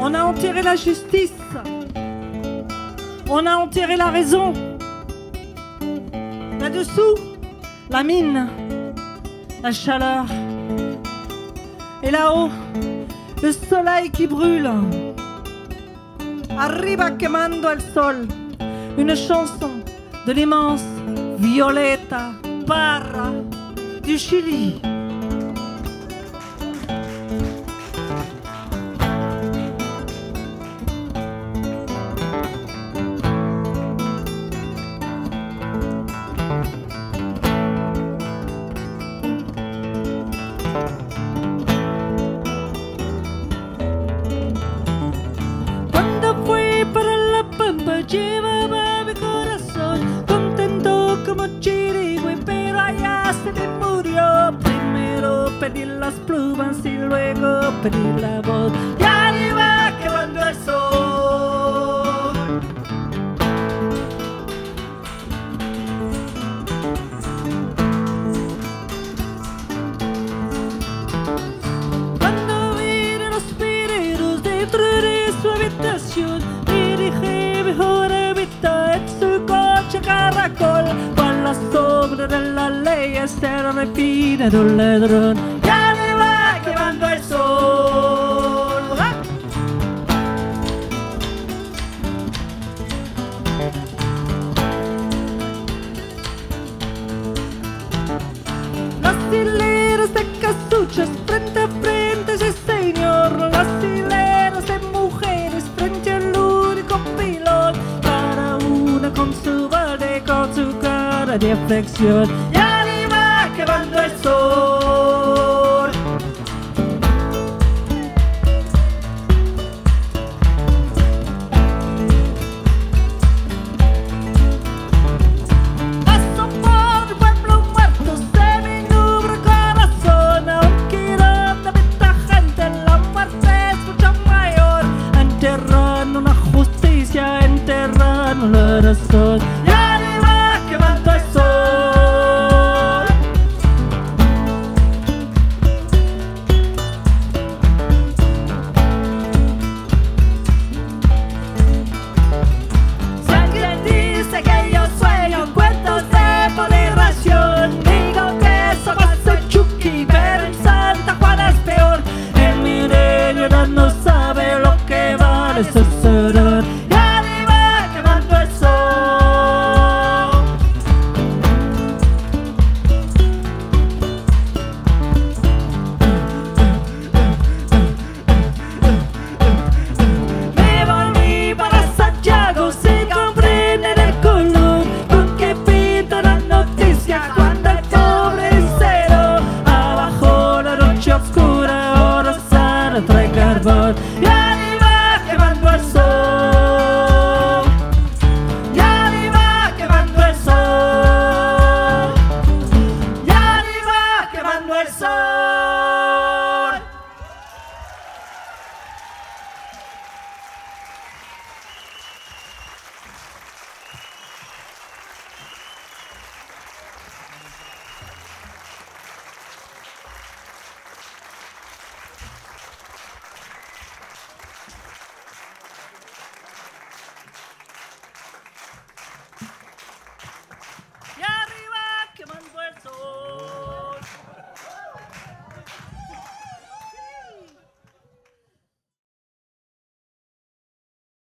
On a enterré la justice. On a enterré la raison. Là-dessous, la mine, la chaleur. Et là-haut, le soleil qui brûle. Arriba quemando el sol. Une chanson de l'immense Violeta Parra du Chili. Llevaba mi corazón contento como chirigüe, pero allá se me murió. Primero pedí las plumas y luego pedí la voz. Ya iba quemando el sol. Cuando vieron los pireros dentro de su habitación, me dije mejor evita en su coche caracol. Con la sombra de la ley se refina de un ladrón. Ya le va quemando el sol. ¡Ah! Las hileras de casuchas frente a frente, sí señor. Las hileras de mujeres frente al único pilón, cada una con su balde, con su cara de aflicción. ¡Ya!